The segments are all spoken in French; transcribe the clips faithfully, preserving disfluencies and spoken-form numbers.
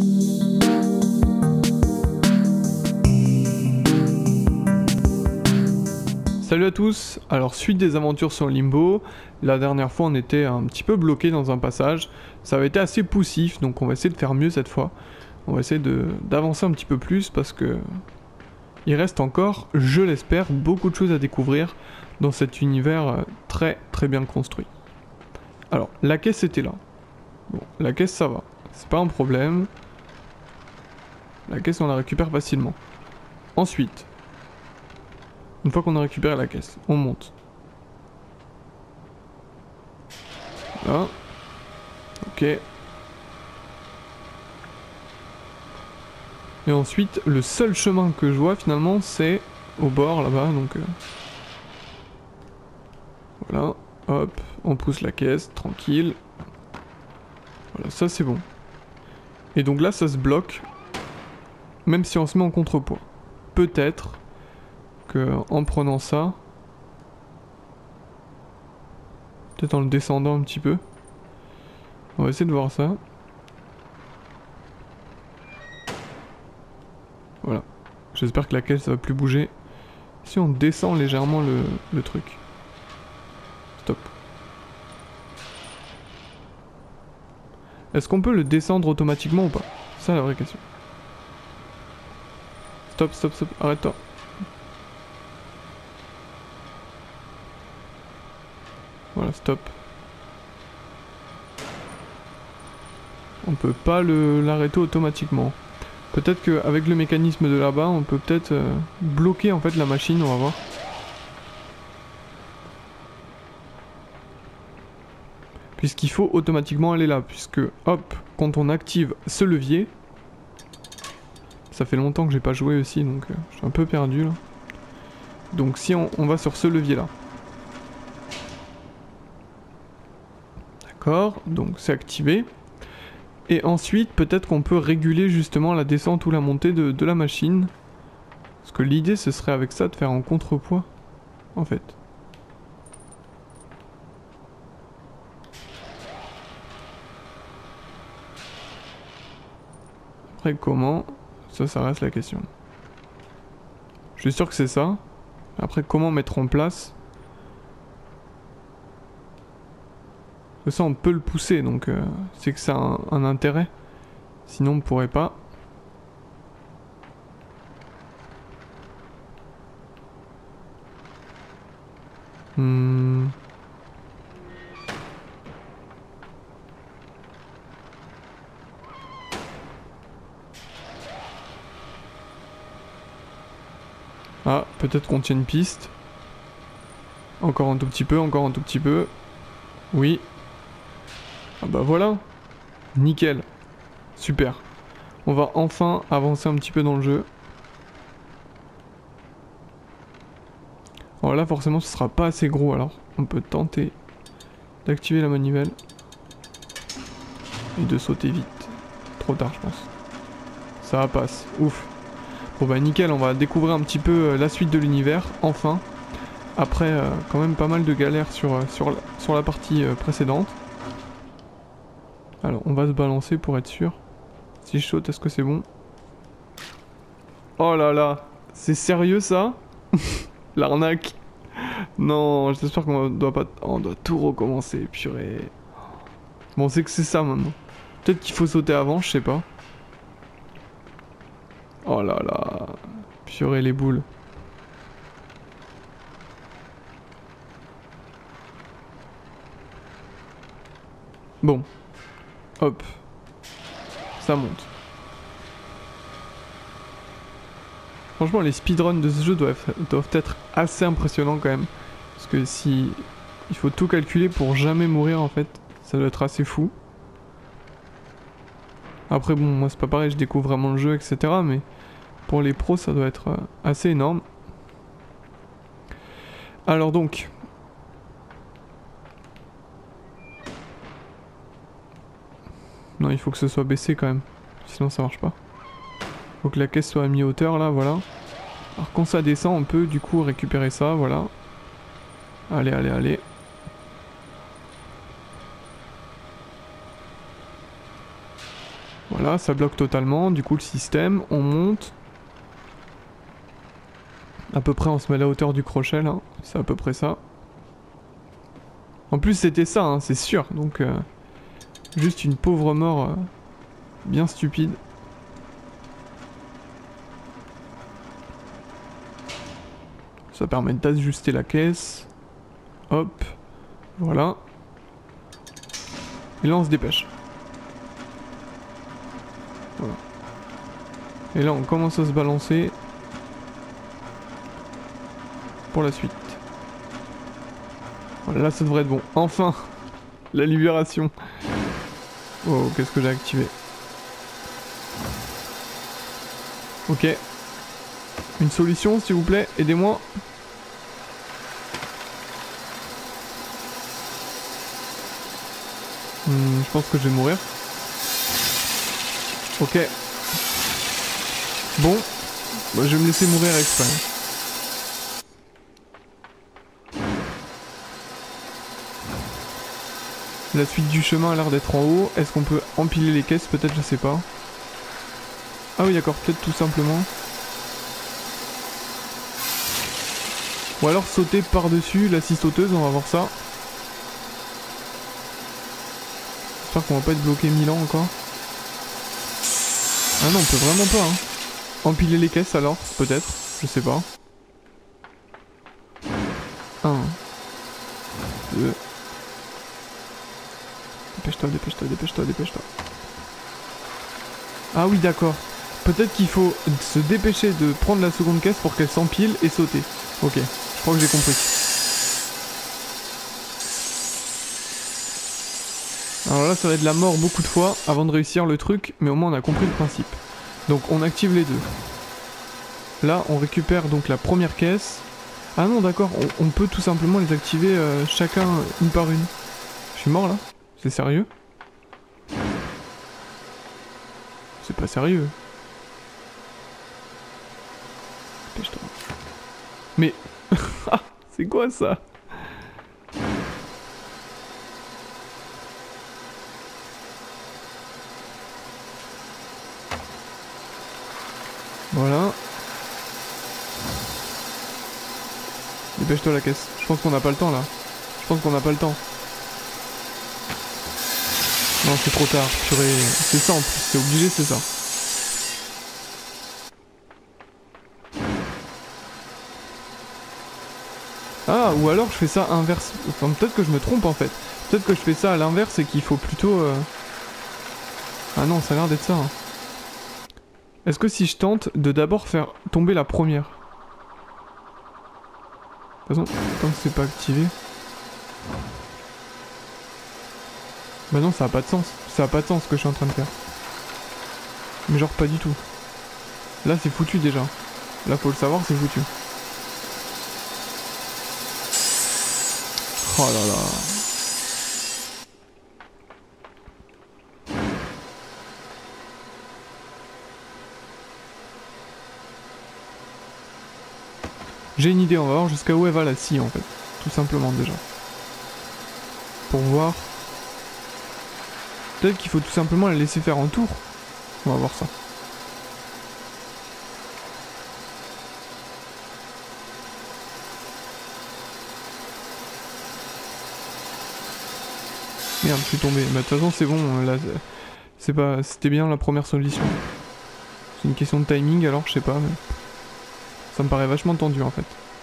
Salut à tous, alors suite des aventures sur Limbo, la dernière fois on était un petit peu bloqué dans un passage, ça avait été assez poussif donc on va essayer de faire mieux cette fois. On va essayer d'avancer un petit peu plus parce que il reste encore, je l'espère, beaucoup de choses à découvrir dans cet univers très très bien construit. Alors la caisse était là, bon la caisse ça va, c'est pas un problème, la caisse on la récupère facilement. Ensuite, une fois qu'on a récupéré la caisse, on monte. Là. Ok. Et ensuite, le seul chemin que je vois finalement, c'est au bord là-bas. Donc, euh... voilà. Hop. On pousse la caisse, tranquille. Voilà, ça c'est bon. Et donc là, ça se bloque. Même si on se met en contrepoids. Peut-être que en prenant ça, peut-être en le descendant un petit peu, on va essayer de voir ça. Voilà, j'espère que la caisse va plus bouger. Si on descend légèrement le, le truc. Stop. Est-ce qu'on peut le descendre automatiquement ou pas? C'est ça la vraie question. Stop, stop, stop, arrête-toi. Voilà, stop. On peut pas l'arrêter automatiquement. Peut-être qu'avec le mécanisme de là-bas, on peut peut-être euh, bloquer en fait la machine, on va voir. Puisqu'il faut automatiquement aller là, puisque hop, quand on active ce levier, ça fait longtemps que j'ai pas joué aussi, donc euh, je suis un peu perdu là. Donc si on, on va sur ce levier là. D'accord, donc c'est activé. Et ensuite, peut-être qu'on peut réguler justement la descente ou la montée de, de la machine. Parce que l'idée, ce serait avec ça de faire en contrepoids, en fait. Après, comment? Ça, ça reste la question. Je suis sûr que c'est ça. Après, comment mettre en place? Ça, on peut le pousser, donc euh, c'est que ça a un, un intérêt. Sinon, on pourrait pas. Hmm. Ah, peut-être qu'on tient une piste. Encore un tout petit peu, encore un tout petit peu. Oui. Ah bah voilà. Nickel. Super. On va enfin avancer un petit peu dans le jeu. Alors là forcément ce sera pas assez gros, alors on peut tenter d'activer la manivelle. Et de sauter vite. Trop tard je pense. Ça passe. Ouf. Bon bah nickel, on va découvrir un petit peu la suite de l'univers, enfin. Après euh, quand même pas mal de galères sur, euh, sur, la, sur la partie euh, précédente. Alors on va se balancer pour être sûr. Si je saute, est-ce que c'est bon? Oh là là, c'est sérieux ça? L'arnaque. Non, j'espère qu'on doit pas... Oh, on doit tout recommencer, purée. Bon, c'est que c'est ça maintenant. Peut-être qu'il faut sauter avant, je sais pas. Oh là là. Purée les boules. Bon. Hop. Ça monte. Franchement, les speedruns de ce jeu doivent, doivent être assez impressionnants quand même. Parce que si... Il faut tout calculer pour jamais mourir en fait. Ça doit être assez fou. Après bon, moi c'est pas pareil, je découvre vraiment le jeu, et cetera. Mais pour les pros, ça doit être assez énorme. Alors donc... Non, il faut que ce soit baissé quand même. Sinon ça marche pas. Faut que la caisse soit à mi-hauteur là, voilà. Alors quand ça descend, on peut du coup récupérer ça, voilà. Allez, allez, allez. Voilà, ça bloque totalement, du coup le système, on monte. À peu près on se met à la hauteur du crochet là, c'est à peu près ça. En plus c'était ça, hein, c'est sûr, donc euh, juste une pauvre mort euh, bien stupide. Ça permet d'ajuster la caisse. Hop, voilà. Et là on se dépêche. Voilà. Et là on commence à se balancer pour la suite. Voilà, là ça devrait être bon. Enfin, la libération. Oh, qu'est-ce que j'ai activé? Ok. Une solution s'il vous plaît, aidez-moi. Hmm, je pense que je vais mourir. Ok. Bon, bah, je vais me laisser mourir exprès. La suite du chemin a l'air d'être en haut. Est-ce qu'on peut empiler les caisses? Peut-être, je sais pas. Ah oui d'accord, peut-être tout simplement. Ou alors sauter par-dessus la scie sauteuse, on va voir ça. J'espère qu'on va pas être bloqué mille ans encore. Ah non, on peut vraiment pas, hein. Empiler les caisses alors, peut-être, je sais pas. Un. Deux. Dépêche-toi, dépêche-toi, dépêche-toi, dépêche-toi. Ah oui, d'accord. Peut-être qu'il faut se dépêcher de prendre la seconde caisse pour qu'elle s'empile et sauter. Ok, je crois que j'ai compris. Alors là, ça va être la mort beaucoup de fois avant de réussir le truc, mais au moins on a compris le principe. Donc on active les deux. Là, on récupère donc la première caisse. Ah non, d'accord, on, on peut tout simplement les activer euh, chacun une par une. Je suis mort là? C'est sérieux? C'est pas sérieux. Dépêche-toi. Mais... c'est quoi ça? Voilà. Dépêche-toi la caisse. Je pense qu'on n'a pas le temps là. Je pense qu'on n'a pas le temps. Non, c'est trop tard. Purée. C'est ça en plus. C'est obligé, c'est ça. Ah, ou alors je fais ça inverse. Enfin, peut-être que je me trompe en fait. Peut-être que je fais ça à l'inverse et qu'il faut plutôt... Euh... Ah non, ça a l'air d'être ça. Hein. Est-ce que si je tente de d'abord faire tomber la première? De toute façon, tant que c'est pas activé... Bah non, ça a pas de sens. Ça a pas de sens ce que je suis en train de faire. Mais genre pas du tout. Là c'est foutu déjà. Là faut le savoir, c'est foutu. Oh là là. J'ai une idée, on va voir jusqu'à où elle va la scie en fait. Tout simplement déjà. Pour voir. Peut-être qu'il faut tout simplement la laisser faire un tour. On va voir ça. Merde, je suis tombé. Bah, de toute façon, c'est bon. Là, c'est pas, c'était bien la première solution. C'est une question de timing, alors je sais pas. Mais... ça me paraît vachement tendu en fait.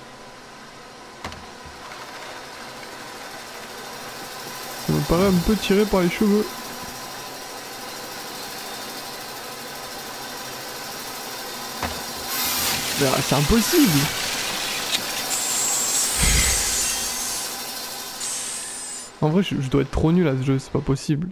Ça me paraît un peu tiré par les cheveux. C'est impossible. En vrai, je, je dois être trop nul à ce jeu, c'est pas possible.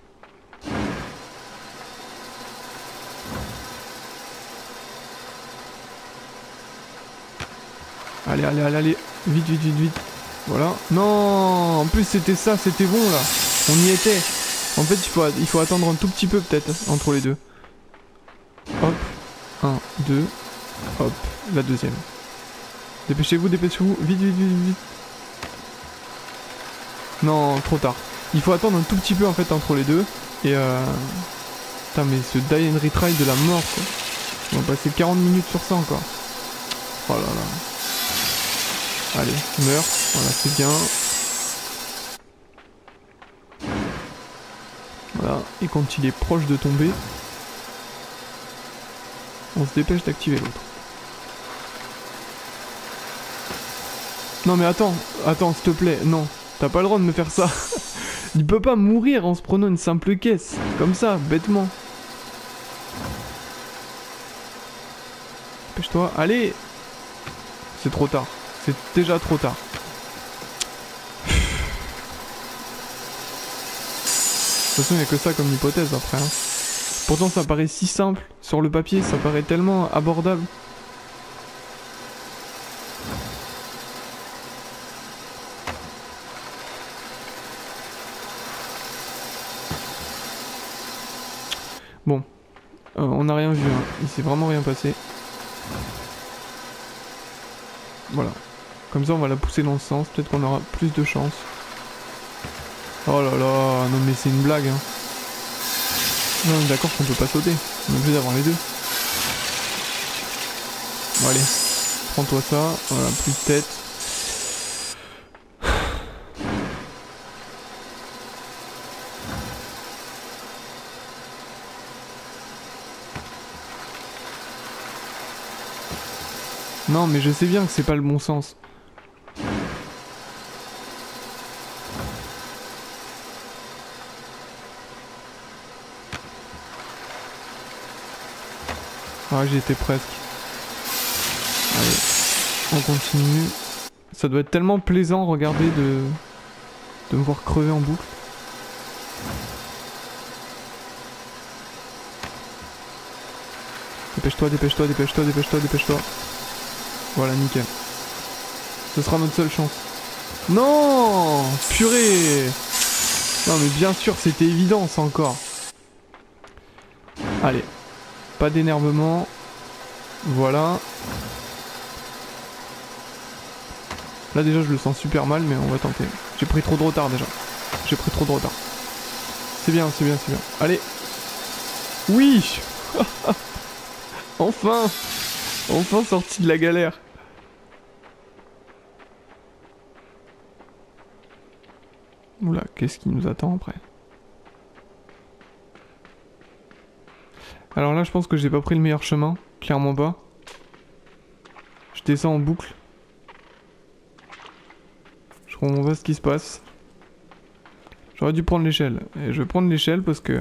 Allez, allez, allez, allez. Vite, vite, vite, vite. Voilà. Non, en plus c'était ça, c'était bon là. On y était. En fait, il faut, il faut attendre un tout petit peu peut-être entre les deux. Hop. Un, deux. Hop. La deuxième. Dépêchez-vous, dépêchez-vous. Vite, vite, vite, vite. Non, trop tard. Il faut attendre un tout petit peu en fait entre les deux. Et euh... Putain, mais ce die and retry de la mort, quoi. On va passer quarante minutes sur ça encore. Oh là là. Allez, meurs. Voilà, c'est bien. Voilà, et quand il est proche de tomber, on se dépêche d'activer l'autre. Non mais attends, attends, s'il te plaît, non. T'as pas le droit de me faire ça. Il peut pas mourir en se prenant une simple caisse. Comme ça, bêtement. Dépêche-toi, allez. C'est trop tard. C'est déjà trop tard. De toute façon, il n'y a que ça comme hypothèse après. Hein. Pourtant, ça paraît si simple. Sur le papier, ça paraît tellement abordable. Bon. Euh, on n'a rien vu. Hein. Il s'est vraiment rien passé. Voilà. Comme ça, on va la pousser dans le sens. Peut-être qu'on aura plus de chance. Oh là là. Non mais c'est une blague. Hein. Non, on est d'accord qu'on peut pas sauter. On est obligé d'avoir les deux. Bon allez. Prends-toi ça. Voilà, plus de tête. Non mais je sais bien que c'est pas le bon sens. Ah j'y étais presque. Allez, on continue. Ça doit être tellement plaisant, regardez, de, de me voir crever en boucle. Dépêche-toi, dépêche-toi, dépêche-toi, dépêche-toi, dépêche-toi. Voilà, nickel. Ce sera notre seule chance. Non, purée. Non mais bien sûr, c'était évident ça encore. Allez. Pas d'énervement. Voilà. Là déjà je le sens super mal mais on va tenter. J'ai pris trop de retard déjà. J'ai pris trop de retard. C'est bien, c'est bien, c'est bien. Allez. Oui. Enfin. Enfin sorti de la galère. Oula, qu'est-ce qui nous attend après? Alors là, je pense que j'ai pas pris le meilleur chemin. Clairement pas. Je descends en boucle. Je comprends pas ce qui se passe. J'aurais dû prendre l'échelle. Et je vais prendre l'échelle parce que...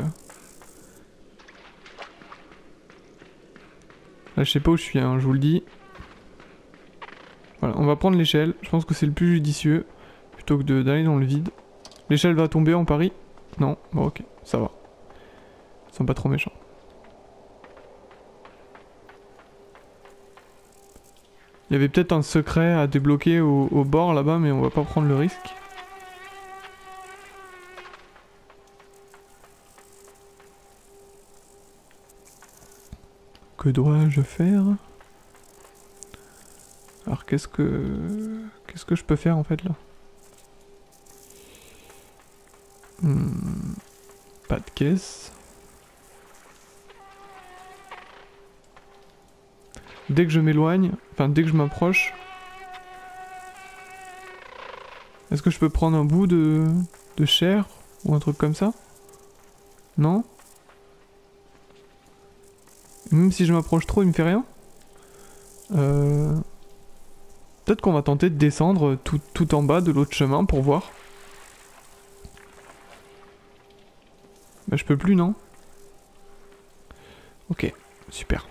Là, je sais pas où je suis, hein, je vous le dis. Voilà, on va prendre l'échelle. Je pense que c'est le plus judicieux. Plutôt que d'aller dans le vide. L'échelle va tomber en pari? Non, bon ok, ça va. Ils sont pas trop méchants. Il y avait peut-être un secret à débloquer au, au bord là-bas, mais on va pas prendre le risque. Que dois-je faire? Alors qu'est-ce que... Qu'est-ce que je peux faire en fait là? Hmm, pas de caisse. Dès que je m'éloigne, enfin dès que je m'approche... Est-ce que je peux prendre un bout de... de chair? Ou un truc comme ça? Non? Même si je m'approche trop, il me fait rien? Euh... Peut-être qu'on va tenter de descendre tout, tout en bas de l'autre chemin pour voir. Bah je peux plus, non? Ok, super.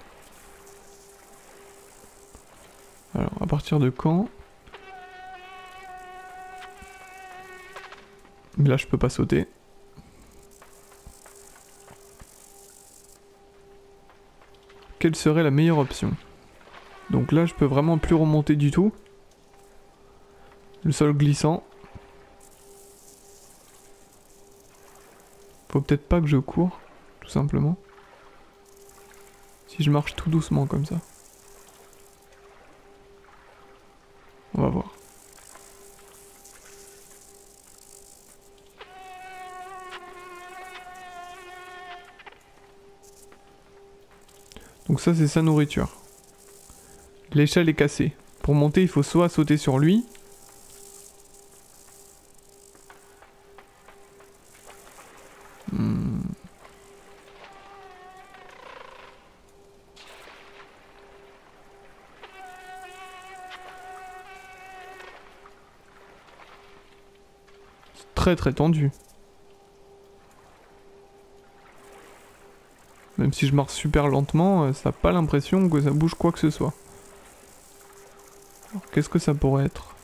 Alors, à partir de quand? Mais là, je peux pas sauter. Quelle serait la meilleure option? Donc là, je peux vraiment plus remonter du tout. Le sol glissant. Faut peut-être pas que je cours, tout simplement. Si je marche tout doucement comme ça. On va voir. Donc ça c'est sa nourriture. L'échelle est cassée. Pour monter il faut soit sauter sur lui. Hmm. C'est très très tendu. Même si je marche super lentement, ça n'a pas l'impression que ça bouge quoi que ce soit. Alors qu'est-ce que ça pourrait être?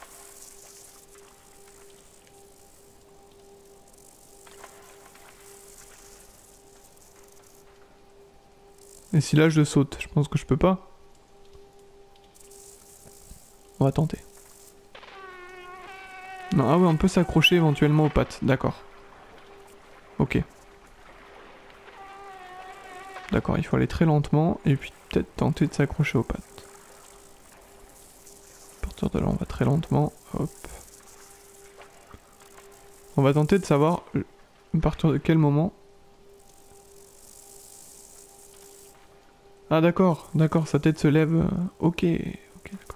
Et si là je saute, je pense que je peux pas. On va tenter. Non, ah ouais, on peut s'accrocher éventuellement aux pattes, d'accord. Ok. D'accord, il faut aller très lentement et puis peut-être tenter de s'accrocher aux pattes. À partir de là, on va très lentement. Hop. On va tenter de savoir à partir de quel moment. Ah d'accord, d'accord, sa tête se lève. Ok, ok, d'accord.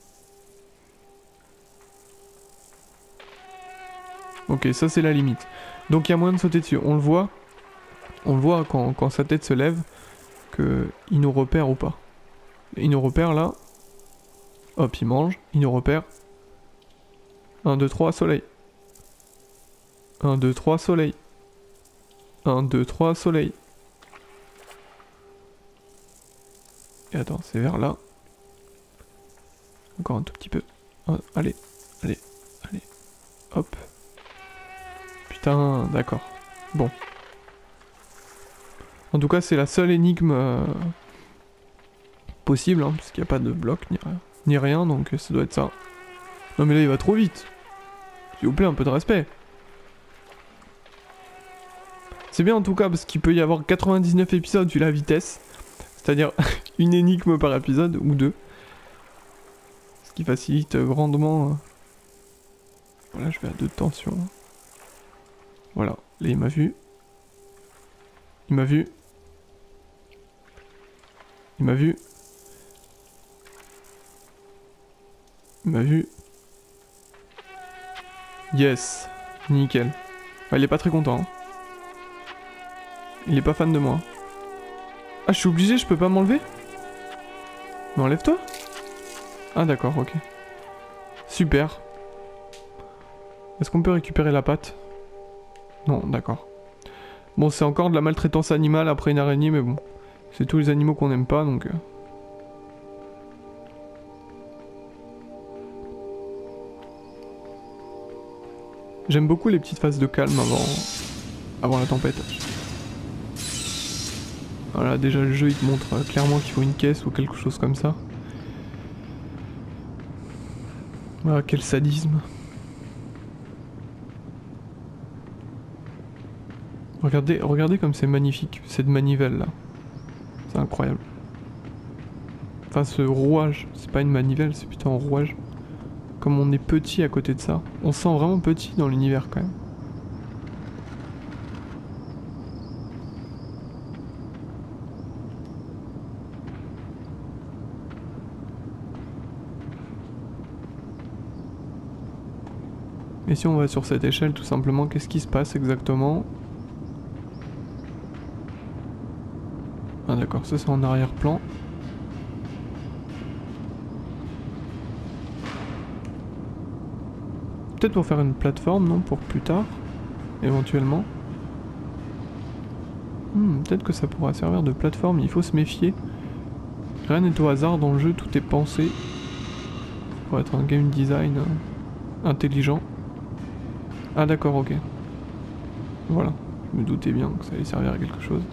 Ok, ça c'est la limite. Donc il y a moyen de sauter dessus. On le voit. On le voit quand, quand sa tête se lève. Que il nous repère ou pas. Il nous repère là. Hop, il mange. Il nous repère. un, deux, trois, soleil. un, deux, trois, soleil. un, deux, trois, soleil. Et attends, c'est vers là. Encore un tout petit peu. Oh, allez, allez, allez. Hop. Putain, d'accord. Bon. En tout cas, c'est la seule énigme euh, possible, hein, parce qu'il n'y a pas de bloc ni rien, ni rien, donc ça doit être ça. Non mais là, il va trop vite. S'il vous plaît, un peu de respect. C'est bien en tout cas, parce qu'il peut y avoir quatre-vingt-dix-neuf épisodes vu la vitesse. C'est-à-dire une énigme par épisode, ou deux. Ce qui facilite grandement... Euh... Voilà, je vais à deux de tension. Voilà, là il m'a vu. Il m'a vu. Il m'a vu. Il m'a vu. Yes. Nickel. Ah, il est pas très content. Hein. Il est pas fan de moi. Ah, je suis obligé, je peux pas m'enlever? Mais enlève-toi. Ah d'accord, ok. Super. Est-ce qu'on peut récupérer la patte? Non, d'accord. Bon, c'est encore de la maltraitance animale après une araignée, mais bon. C'est tous les animaux qu'on n'aime pas, donc... Euh... J'aime beaucoup les petites phases de calme avant... avant la tempête. Voilà, déjà le jeu il te montre euh, clairement qu'il faut une caisse ou quelque chose comme ça. Ah, quel sadisme. Regardez, regardez comme c'est magnifique, cette manivelle là. C'est incroyable. Enfin ce rouage, c'est pas une manivelle, c'est plutôt un rouage. Comme on est petit à côté de ça. On se sent vraiment petit dans l'univers quand même. Et si on va sur cette échelle tout simplement, qu'est-ce qui se passe exactement? Ah d'accord, ça c'est en arrière-plan. Peut-être pour faire une plateforme, non? Pour plus tard, éventuellement. Hmm, peut-être que ça pourra servir de plateforme, il faut se méfier. Rien n'est au hasard dans le jeu, tout est pensé. Pour être un game design euh, intelligent. Ah d'accord, ok. Voilà, je me doutais bien que ça allait servir à quelque chose.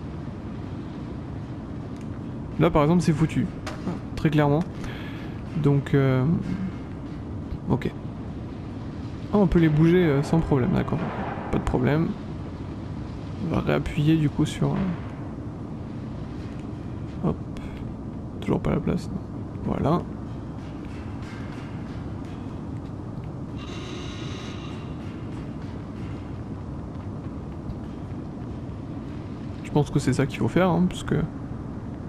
Là par exemple c'est foutu, très clairement. Donc euh... ok. Ah on peut les bouger euh, sans problème, d'accord. Pas de problème. On va réappuyer du coup sur... Euh... Hop. Toujours pas la place. Non. Voilà. Je pense que c'est ça qu'il faut faire, hein, parce que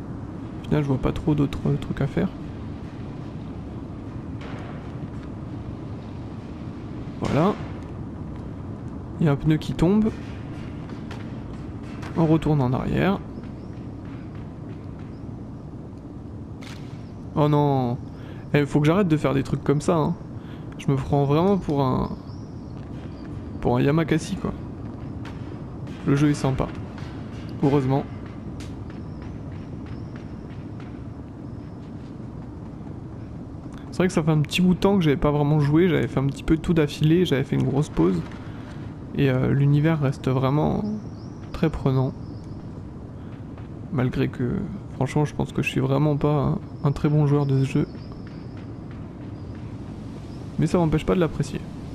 final je vois pas trop d'autres euh, trucs à faire. Voilà. Il y a un pneu qui tombe. On retourne en arrière. Oh non. Il faut que j'arrête de faire des trucs comme ça. Hein. Je me prends vraiment pour un... Pour un Yamakasi quoi. Le jeu est sympa. Heureusement. C'est vrai que ça fait un petit bout de temps que j'avais pas vraiment joué. J'avais fait un petit peu tout d'affilée. J'avais fait une grosse pause. Et euh, l'univers reste vraiment très prenant. Malgré que, franchement, je pense que je suis vraiment pas un, un très bon joueur de ce jeu. Mais ça m'empêche pas de l'apprécier.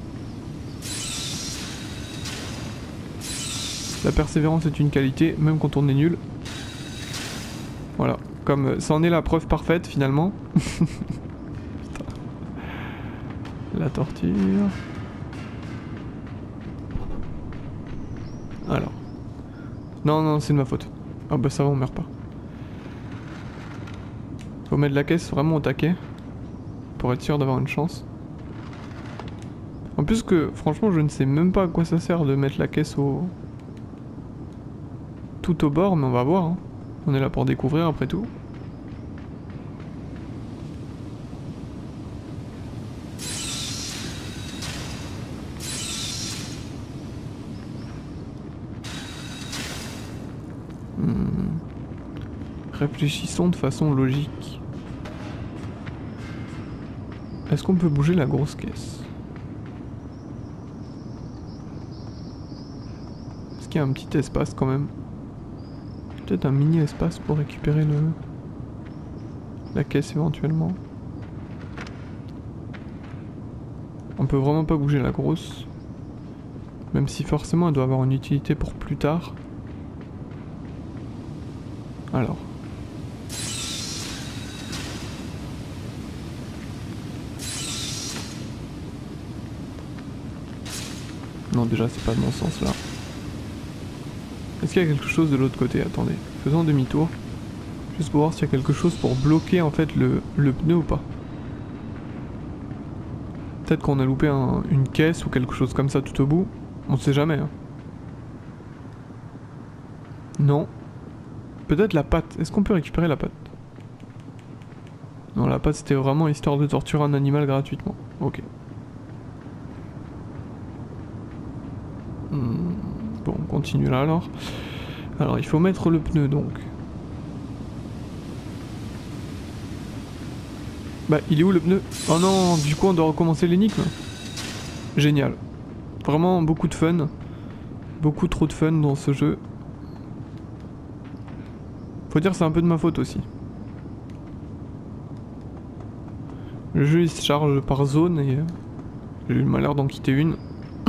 La persévérance est une qualité, même quand on est nul. Voilà, comme ça en est la preuve parfaite finalement. La torture. Alors. Non, non, c'est de ma faute. Ah bah ça va, on meurt pas. Faut mettre la caisse vraiment au taquet. Pour être sûr d'avoir une chance. En plus que, franchement, je ne sais même pas à quoi ça sert de mettre la caisse au... tout au bord, mais on va voir. Hein. On est là pour découvrir après tout. Hmm. Réfléchissons de façon logique. Est-ce qu'on peut bouger la grosse caisse? Est-ce qu'il y a un petit espace quand même? Peut-être un mini espace pour récupérer le... la caisse éventuellement. On peut vraiment pas bouger la grosse. Même si forcément elle doit avoir une utilité pour plus tard. Alors. Non, déjà c'est pas de mon sens là. Est-ce qu'il y a quelque chose de l'autre côté? Attendez, faisons demi-tour. Juste pour voir s'il y a quelque chose pour bloquer en fait le, le pneu ou pas. Peut-être qu'on a loupé un, une caisse ou quelque chose comme ça tout au bout. On sait jamais. Hein. Non. Peut-être la patte. Est-ce qu'on peut récupérer la patte? Non, la patte c'était vraiment histoire de torturer un animal gratuitement. Ok. Hmm. Bon, on continue là alors. Alors, il faut mettre le pneu donc. Bah, il est où le pneu? Oh non, du coup on doit recommencer l'énigme. Génial. Vraiment beaucoup de fun. Beaucoup trop de fun dans ce jeu. Faut dire que c'est un peu de ma faute aussi. Le jeu il se charge par zone et j'ai eu le malheur d'en quitter une.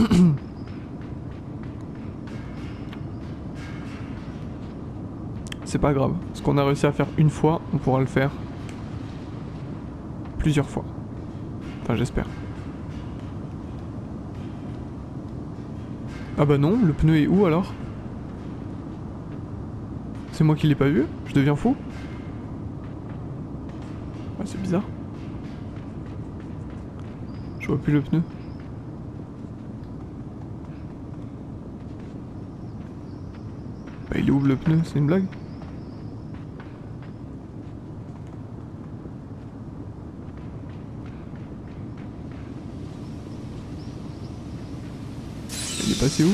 C'est pas grave. Ce qu'on a réussi à faire une fois, on pourra le faire plusieurs fois. Enfin j'espère. Ah bah non, le pneu est où alors? C'est moi qui l'ai pas vu? Je deviens fou? Ah c'est bizarre. Je vois plus le pneu. Bah il est où le pneu? C'est une blague? Il est passé où?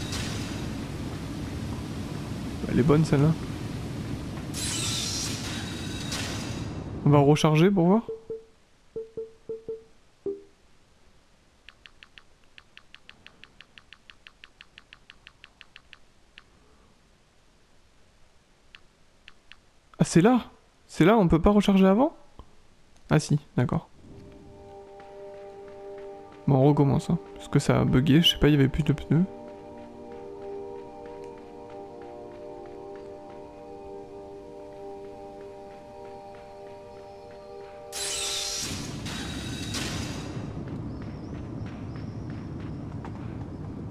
Elle est bonne celle-là. On va recharger pour voir. Ah c'est là? C'est là, on peut pas recharger avant? Ah si, d'accord. Bon on recommence hein, parce que ça a bugué, je sais pas, il y avait plus de pneus.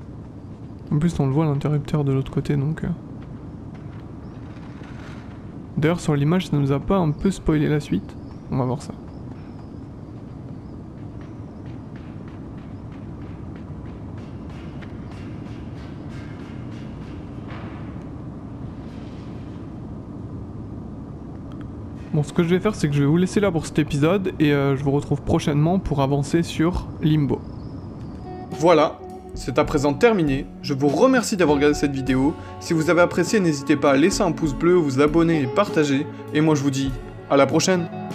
En plus on le voit l'interrupteur de l'autre côté donc... Euh... D'ailleurs sur l'image ça nous a pas un peu spoilé la suite. On va voir ça. Bon, ce que je vais faire, c'est que je vais vous laisser là pour cet épisode et euh, je vous retrouve prochainement pour avancer sur Limbo. Voilà, c'est à présent terminé. Je vous remercie d'avoir regardé cette vidéo. Si vous avez apprécié, n'hésitez pas à laisser un pouce bleu, vous abonner et partager. Et moi, je vous dis à la prochaine.